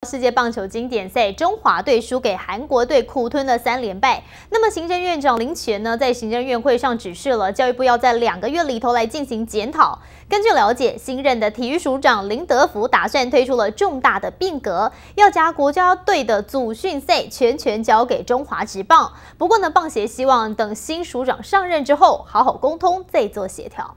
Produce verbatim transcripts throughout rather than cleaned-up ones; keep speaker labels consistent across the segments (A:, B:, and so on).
A: 世界棒球经典赛，中华队输给韩国队，苦吞了三连败。那么，行政院长林全呢，在行政院会上指示了教育部要在两个月里头来进行检讨。根据了解，新任的体育署长林德福打算推出了重大的变革，要将国家队的组训赛全权交给中华职棒。不过呢，棒协希望等新署长上任之后，好好沟通，再做协调。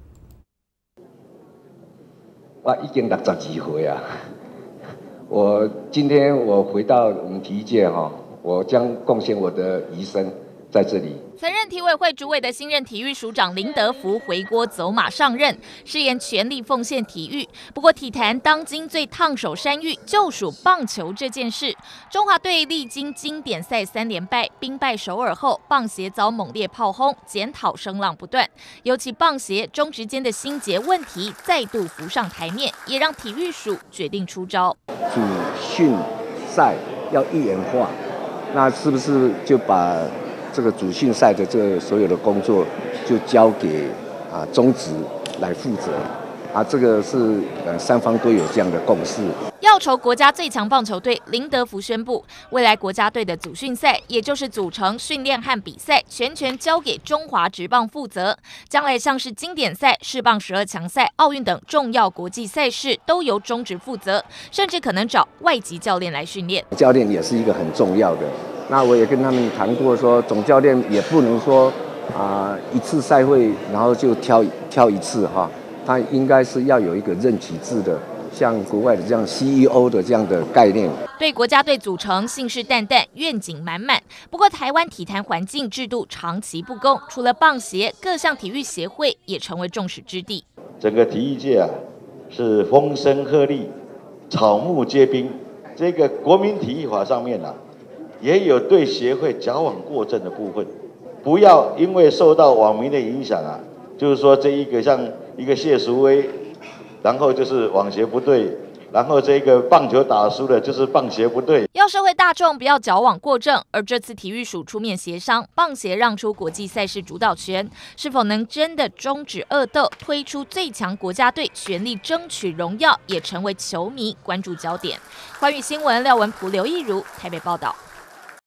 B: 我已经六十二岁啊。 我今天我回到我们体育界哈，我将贡献我的余生在这里。
C: 曾任体委会主委的新任体育署长林德福回锅走马上任，誓言全力奉献体育。不过体坛当今最烫手山芋就属棒球这件事。中华队历经经典赛三连败，兵败首尔后，棒协遭猛烈炮轰，检讨声浪不断。尤其棒协中职间的心结问题再度浮上台面，也让体育署决定出招。
B: 主训赛要一元化，那是不是就把这个主训赛的这个所有的工作就交给啊中职来负责？啊，这个是呃三方都有这样的共识。
C: 要筹国家最强棒球队，林德福宣布，未来国家队的组训赛，也就是组成、训练和比赛，全权交给中华职棒负责。将来像是经典赛、世棒十二强赛、奥运等重要国际赛事，都由中职负责，甚至可能找外籍教练来训练。
B: 教练也是一个很重要的。那我也跟他们谈过说，总教练也不能说啊、呃、一次赛会，然后就挑挑一次哈。 他应该是要有一个任期制的，像国外的这样 C E O 的这样的概念。
C: 对国家队组成信誓旦旦，愿景满满。不过，台湾体坛环境制度长期不公，除了棒协，各项体育协会也成为众矢之的。
D: 整个体育界啊，是风声鹤唳，草木皆兵。这个国民体育法上面啊，也有对协会矫枉过正的部分。不要因为受到网民的影响啊，就是说这一个像。 一个谢淑薇，然后就是网协不对，然后这个棒球打输了就是棒协不对。
C: 要社会大众不要矫枉过正，而这次体育署出面协商，棒协让出国际赛事主导权，是否能真的终止恶斗，推出最强国家队，全力争取荣耀，也成为球迷关注焦点。寰宇新闻廖文璞、刘义如台北报道。